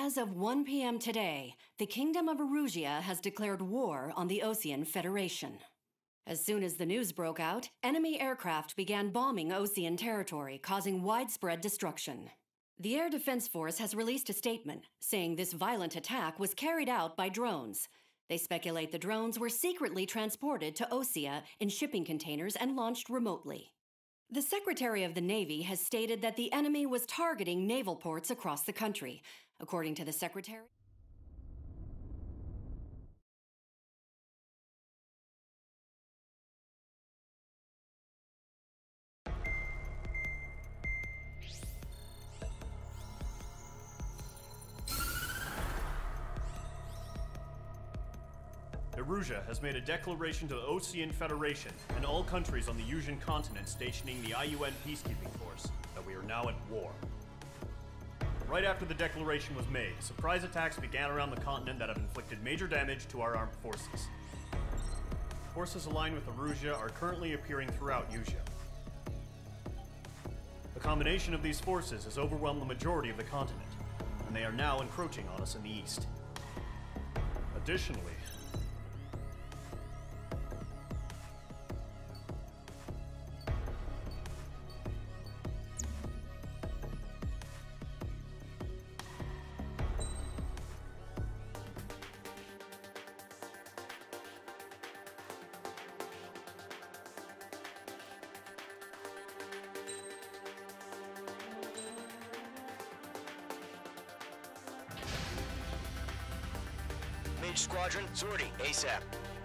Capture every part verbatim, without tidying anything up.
As of one p m today, the Kingdom of Erusia has declared war on the Osean Federation. As soon as the news broke out, enemy aircraft began bombing Osean territory, causing widespread destruction. The Air Defense Force has released a statement saying this violent attack was carried out by drones. They speculate the drones were secretly transported to Osea in shipping containers and launched remotely. The Secretary of the Navy has stated that the enemy was targeting naval ports across the country. According to the Secretary, Erusia has made a declaration to the Osean Federation and all countries on the Yusian continent stationing the I U N peacekeeping force that we are now at war. Right after the declaration was made, surprise attacks began around the continent that have inflicted major damage to our armed forces. Forces aligned with Erusia are currently appearing throughout Yusia. The combination of these forces has overwhelmed the majority of the continent, and they are now encroaching on us in the east. Additionally, Mage Squadron, sortie, ASAP.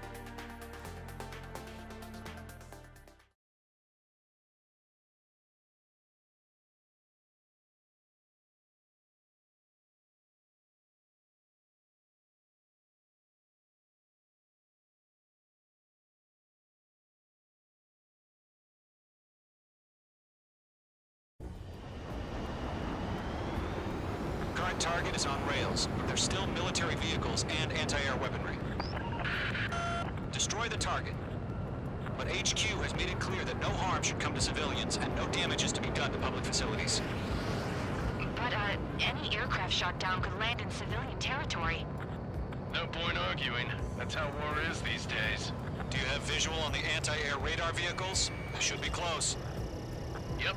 Current target is on rails, but there's still military vehicles and anti-air weaponry. Destroy the target. But H Q has made it clear that no harm should come to civilians and no damage is to be done to public facilities. But, uh, any aircraft shot down could land in civilian territory. No point arguing. That's how war is these days. Do you have visual on the anti-air radar vehicles? They should be close. Yep.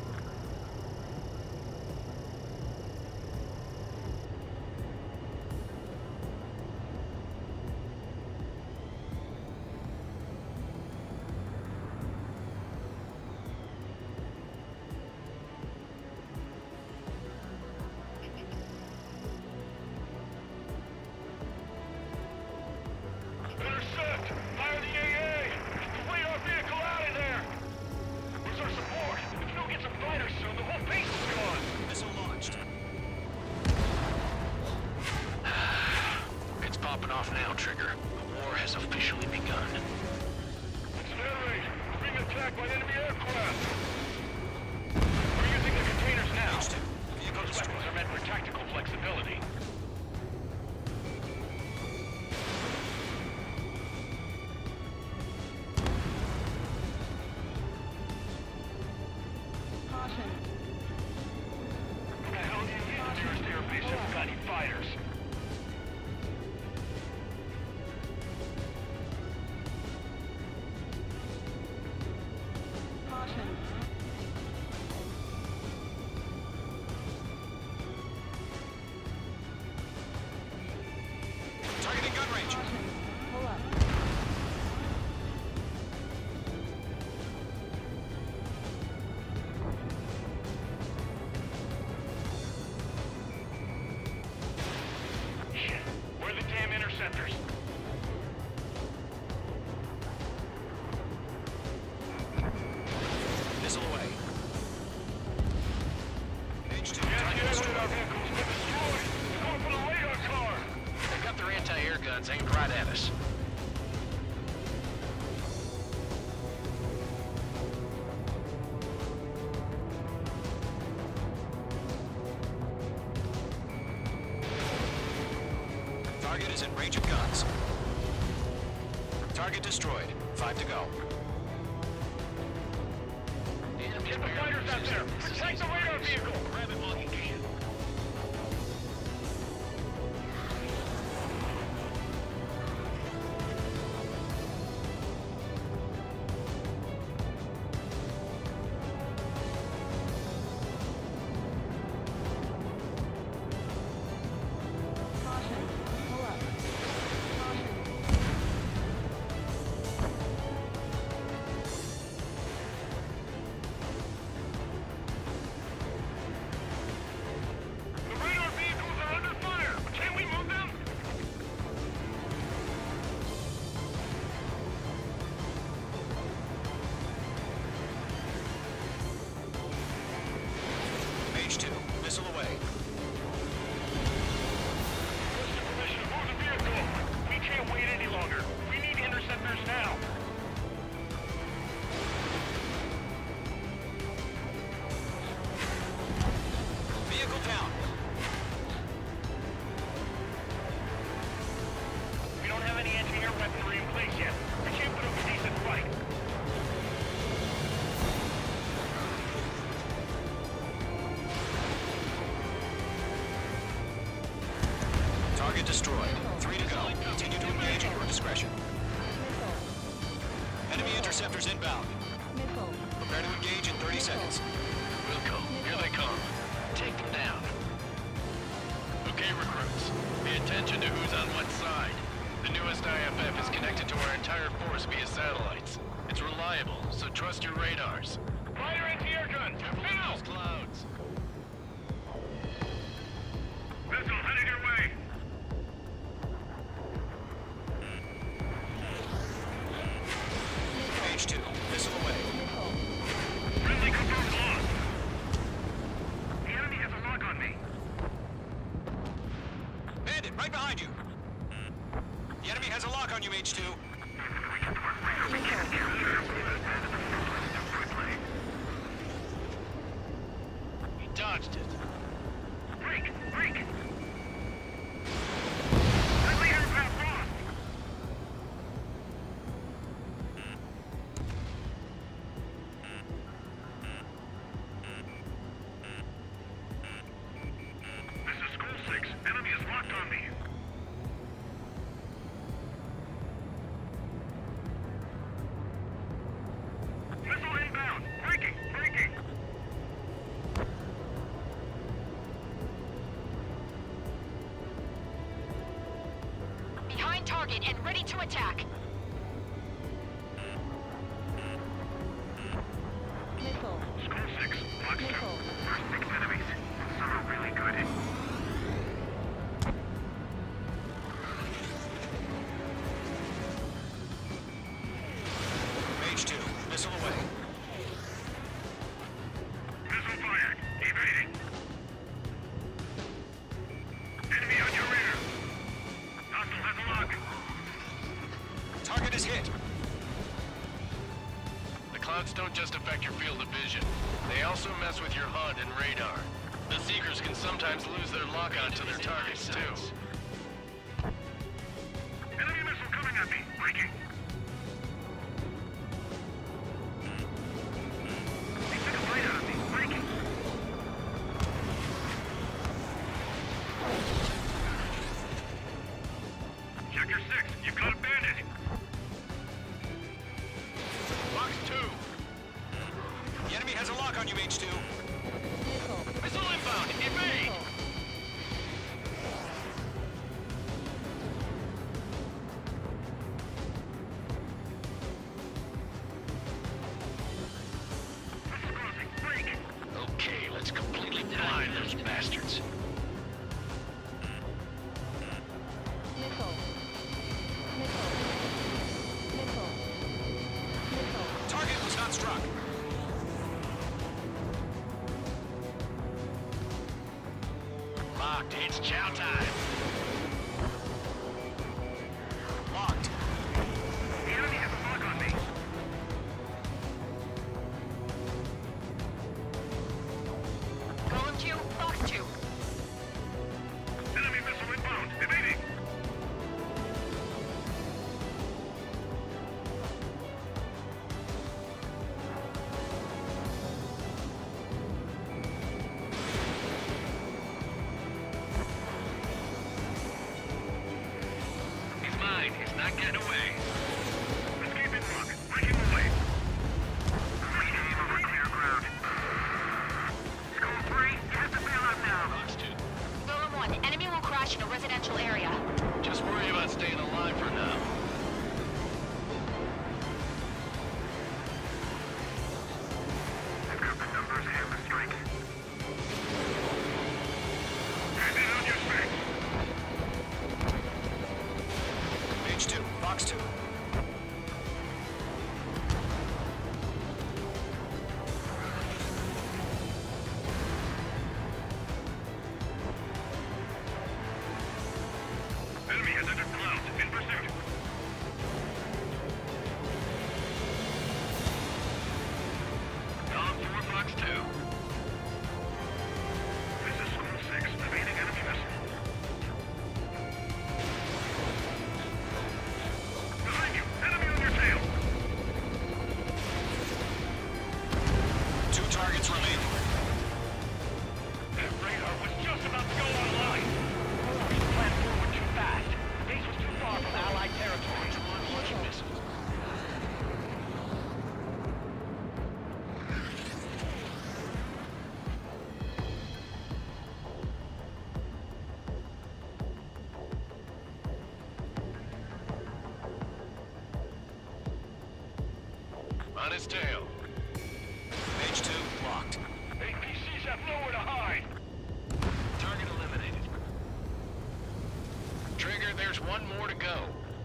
Intercept! Fire the A A! Complete our vehicle out of there! Where's our support? If we don't get some fighters soon, the whole base is gone! Missile launched. It's popping off now, Trigger. The war has officially begun. It's an air raid! We're being attacked by enemy aircraft! We're using the containers now! H two. Vehicle Those destroyed. weapons are meant for tactical flexibility. What the hell do you mean the nearest air base hasn't got any fighters? Targeting gun range. Shit, where are the damn interceptors? Missile away. H two. Yes, Target yeah, destroyed. radar vehicles been destroyed! They're going for the radar car! They got their anti-air guns aimed right at us. Target is in range of guns. Target destroyed. Five to go. Get the fighters out there! Protect the radar vehicle! Grab it while you can. interceptors inbound. Missile. Prepare to engage in thirty seconds. Wilco, here they come. Take them down. Okay, recruits. Pay attention to who's on what side. The newest I F F is connected to our entire force via satellites. It's reliable, so trust your radars. Fire anti-air gun! Now! Those clouds. Missile headed your way! H two, missile away. Friendly confirmed lost. The enemy has a lock on me. Bandit, right behind you. The enemy has a lock on you, H two. He dodged it. Break! Break! Friendly aircraft lost! This is School six. Enemy is locked on me. Missile inbound! Breaking! Breaking! Behind target and ready to attack. Missile. School six, Fox two. Missile. First six enemies. Some are really good. H two, missile away. Missile fired. Evading. Enemy on your rear. Hostile has a lock. Target is hit. The clouds don't just affect your field of vision. They also mess with your H U D and radar. The Seekers can sometimes lose their lock-on to their targets, too. Enemy missile coming at me. Breaking. They took a bite out of me. Breaking. Sector six, you've got a bandit. Fox two. The enemy has a lock on you, H two. Missile. Missile inbound. Evade! Missile. Missile crossing. Break. Okay, let's completely blind those bastards. Missile. Missile. Missile. Missile. Target was not struck. Locked. It's chow time. Locked. The enemy has a lock on me. Golem two, Fox two. Enemy missile inbound. Evading. He's mine. He's not getting away. Escape in lock. Breaking away. Aim over clear ground. School three, you have to bail out now. Fox two. Golem one, enemy will crash in a residential area. Just worry about staying alive for now. I've got the numbers and the strike. Hand it on your spec. H two, Fox two. Enemy has entered clouds. In pursuit. Column four, Fox two. This is School six. Evading enemy missile. Behind his tail. H two locked. A P Cs have nowhere to hide. Target eliminated. Trigger, there's one more to go.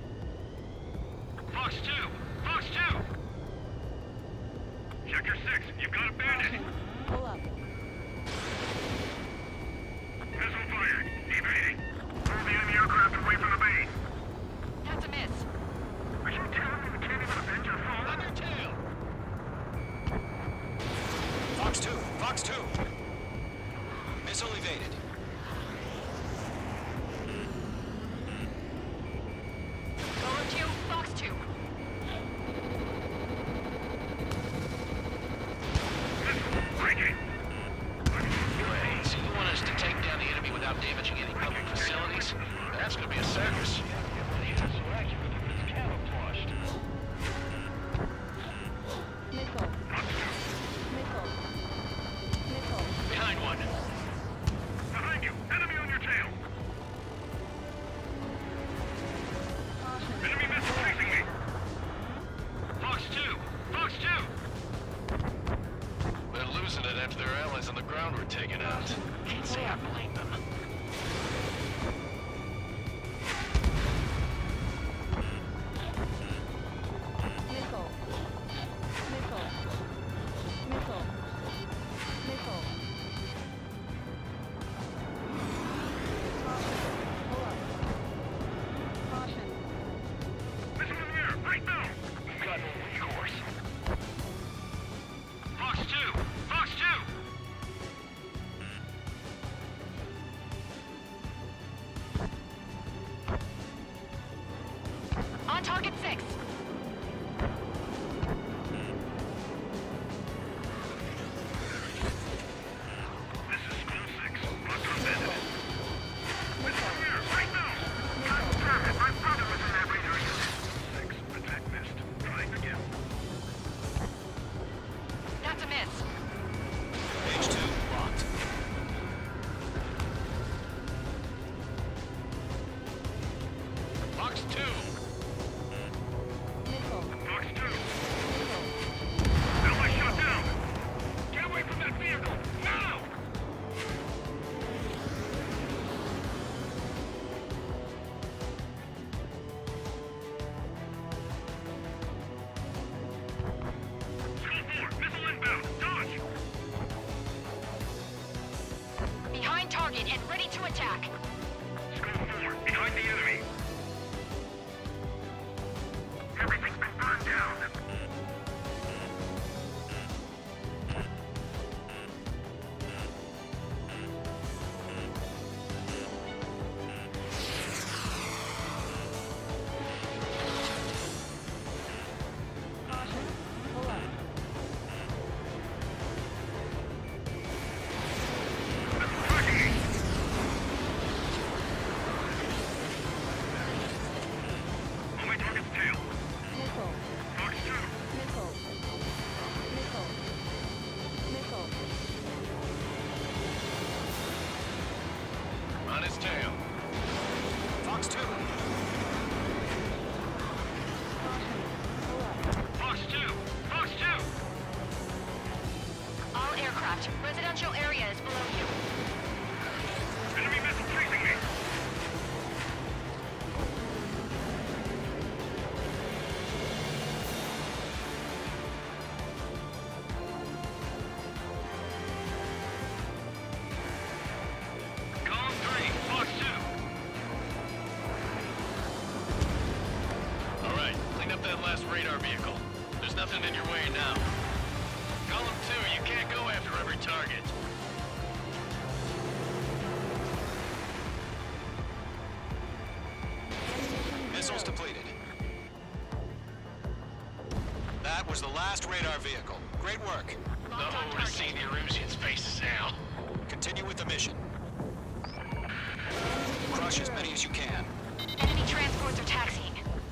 Fox two! Fox two! Sector six, you've got a bandit! Pull up. Missile fired. Evading. Pull the enemy aircraft away from the base. That's a miss. Are you telling me we can't even avenge our On fallen? your tail! Fox two, Fox two. Missile evaded. Goer two, Fox two. Missile breaking. Wait, so you want us to take down the enemy without damaging any public facilities? That's gonna be a circus. Missile. Missile. Missile. Behind one. Behind you! Enemy on your tail! Caution. Enemy missile chasing me! Fox two! Fox two! They're losing it after their allies on the ground were taken out. Can't say I blame them. Missile. Missile. Missile. Missile. Caution. Pull up. Caution. Missile in the air! Right now! We've got no recourse. Fox two! Fox two! On target six. This is School six. Locked on bandit. Missile in the air! Right now! Confirm it! My brother was in that radar unit! Six. Attack missed. Trying again. That's a miss. H two locked. Fox two. Missile. Fox two! Missile. Ally shot down! Get away from that vehicle! Now! School four! Missile inbound! Dodge! Behind target and ready to attack. School four! Behind the enemy! Everything's been burned down! Caution. Pull up. Missile tracking me! On my target's tail! Missile. Fox two! Missile. Missile. Missile. On his tail. Fox two. Caution. Pull up. Fox two! Fox two! All aircraft. Residential area is below you. Enemy missile chasing me! Column three! Fox two! All right, clean up that last radar vehicle. There's nothing in your way now. Column two, you can't go after every target. Missiles depleted. That was the last radar vehicle. Great work. No, we're seeing the Erusians' faces now. Continue with the mission. Crush as many as you can. Enemy transports are taxiing.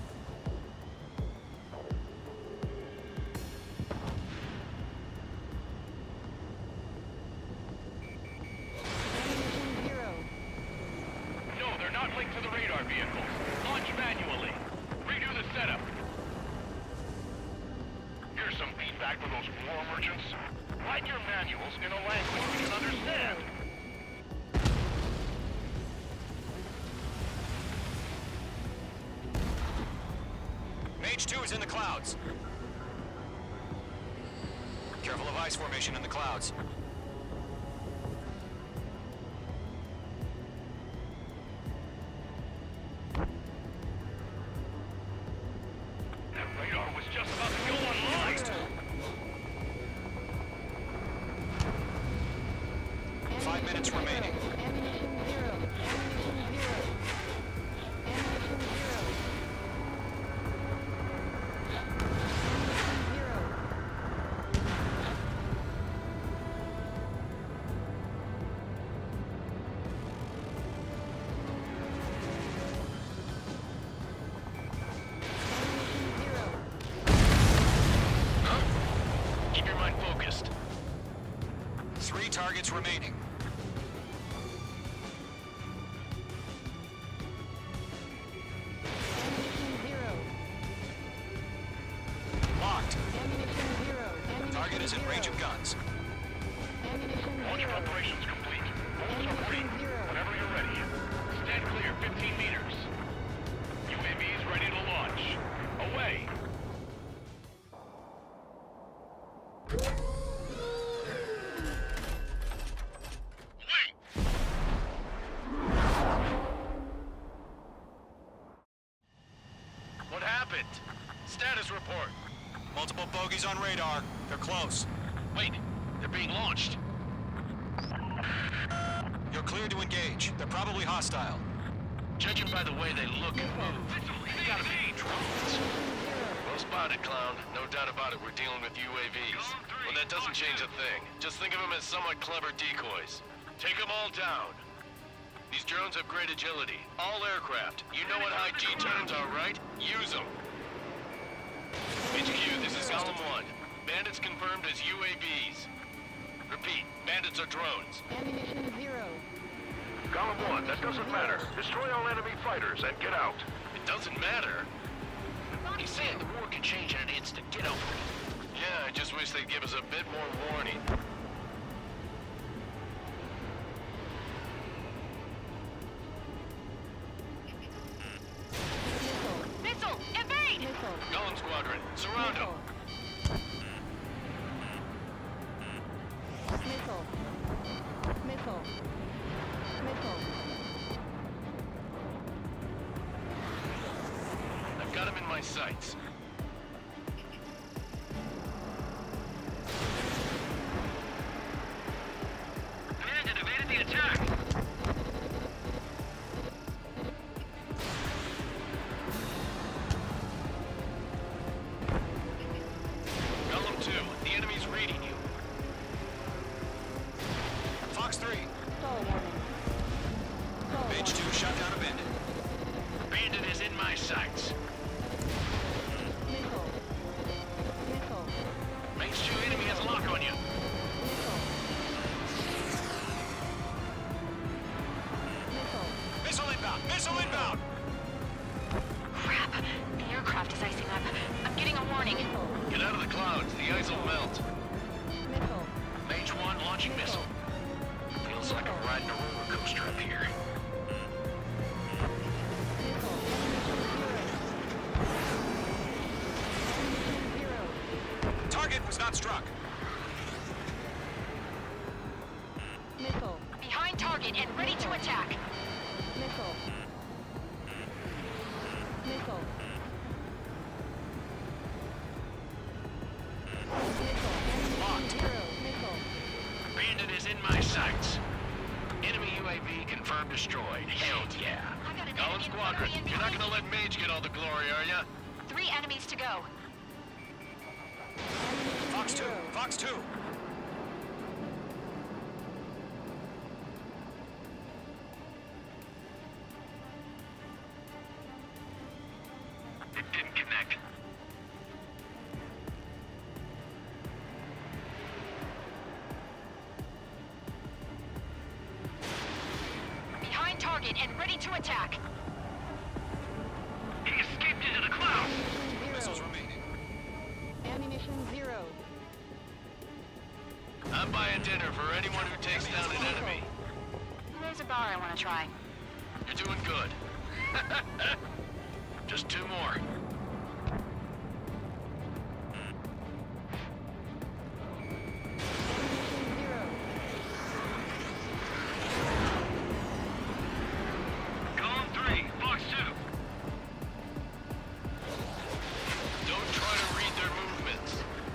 Ammunition zero. No, they're not linked to the radar vehicle. Launch manually. Redo the setup. Here's some feedback. war merchants. Write your manuals in a language we can understand. Mage two is in the clouds. Careful of ice formation in the clouds. That radar was just about to go online. Five minutes remaining. Ammunition zero. Ammunition zero. Ammunition zero. Ammunition zero. Ammunition zero. Keep your mind focused. Three targets remaining. Ammunition zero. Locked. Ammunition zero. Ammunition Target is in zero. range of guns. Ammunition Launch zero. preparations complete. Bolts are free. Ammunition zero. Whenever you're ready. Stand clear fifteen meters. U A Vs ready to launch. Away. What happened? Status report. Multiple bogies on radar. They're close. Wait, they're being launched. You're cleared to engage. They're probably hostile. Judging by the way they look and move, they gotta be drones. Well spotted, clown. No doubt about it, we're dealing with U A Vs. Well, that doesn't change a thing. Just think of them as somewhat clever decoys. Take them all down. These drones have great agility. All aircraft. You know what high G terms are, right? Use them. H Q, this is Golem one. Bandits confirmed as U A Vs. Repeat, bandits are drones. Ammunition zero. Golem one, that doesn't matter. Destroy all enemy fighters and get out. It doesn't matter. He's saying the war can change in an instant. Get over it. Yeah, I just wish they'd give us a bit more warning. Missile. Missile! Evade! Missile. Golem Squadron, surround them. Missile. Missile. Missile. I've got him in my sights. Command evaded the attack. Golem two, the enemy's reading you. Fox three. Stall warning. Stall Mage warning. two shot down a bandit. Bandit is in my sights. Missile. Missile. Mage two enemy has a lock on you. Missile. Missile. Missile inbound! Missile inbound! Crap! The aircraft is icing up. I'm getting a warning. Missile. Get out of the clouds, the ice will melt. Missile. Mage one launching missile. Feels like I'm riding a roller coaster up here. Missile. Ammunition zero. Target was not struck. Missile. Behind target and ready to attack. Missile. Missile. Missile. Locked. Zero. Missile. Bandit is in my sights. Enemy U A V confirmed destroyed. Hell yeah. I got an Golem enemy Squadron, infantry you're not incoming. gonna let Mage get all the glory, are ya? Three enemies to go. Fox two. Zero. Fox two. It didn't connect. Behind target and ready to attack. He escaped into the clouds. Ammunition Missiles zero. remaining. Ammunition zero. dinner for anyone who takes down an enemy. There's a bar I want to try. You're doing good. Just two more. Column three, box two. Don't try to read their movements.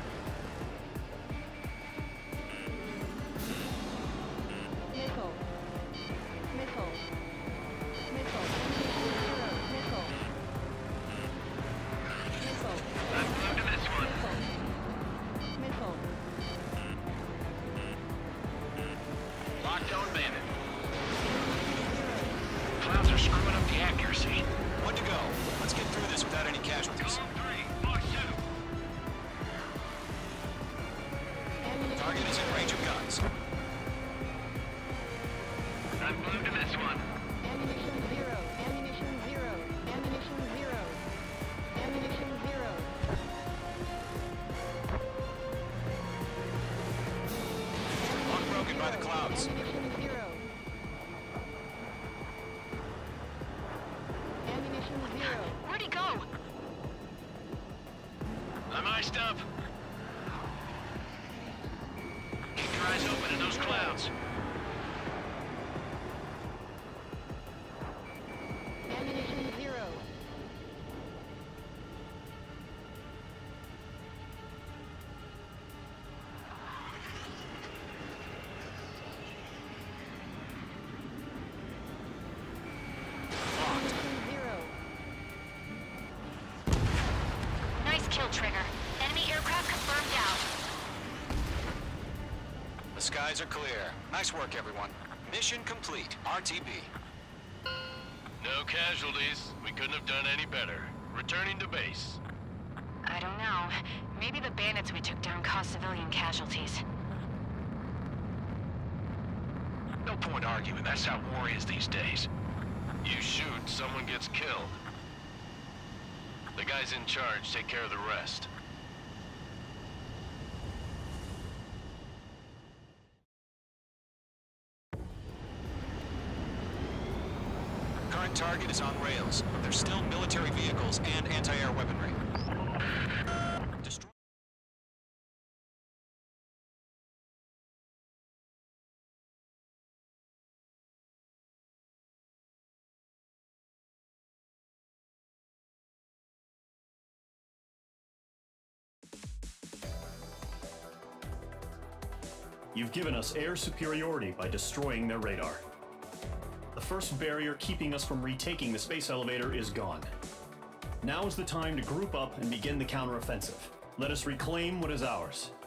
Nickel. Nickel. Nickel. Zero. Nickel. Nickel. Let's move to this one. Nickel. Nickel. Lockdown bandit. Clouds are screwing up the accuracy. One to go. Let's get through this without any casualties. Column three, box two. Ammunition. Target is in range of guns. Let's move to this one. Ammunition zero. Ammunition zero. Ammunition zero. Ammunition zero. Lock broken by the clouds. Ammunition zero. Ammunition zero. Where'd he go? I'm iced up. Keep your eyes open in those clouds. Ammunition zero. Ammunition zero. Nice kill, Trigger. Enemy aircraft confirmed out. The skies are clear. Nice work, everyone. Mission complete. R T B. No casualties. We couldn't have done any better. Returning to base. I don't know. Maybe the bandits we took down caused civilian casualties. No point arguing. That's how war is these days. You shoot, someone gets killed. The guys in charge take care of the rest. Current target is on rails, but there's still military vehicles and anti-air weaponry. Destroy You've given us air superiority by destroying their radar. The first barrier keeping us from retaking the space elevator is gone. Now is the time to group up and begin the counteroffensive. Let us reclaim what is ours.